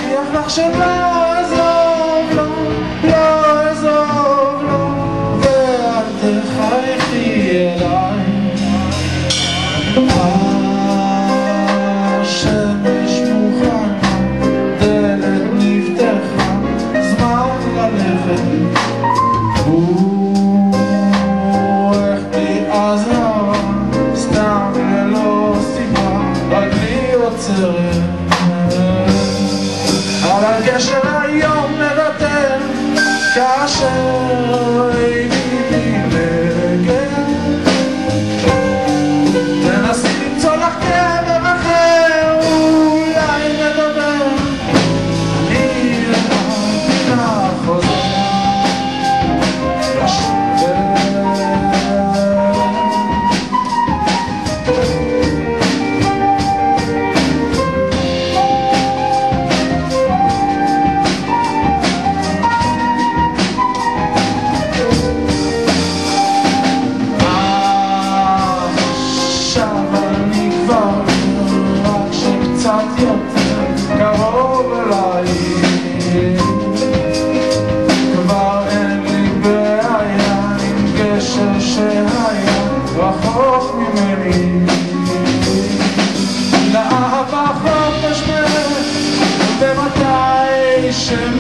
מבטיח לך שלא אעזוב לו, לא אעזוב לו, ואל תחייכי אליי. השמש מוכנה, דלת נפתחה, זמן ללכת. איך בי אזהרה, סתם ללא סיבה, רגלי עוצרת. על הגשר היום נוותר, כאשר איני מלגן. תנסי למצוא לך קבר אחר, אולי נדבר, אני רק חוזר. קרוב אליי, כבר אין לי בעיה עם גשר שהיה רחוק ממני. לאהבה חופש ומתי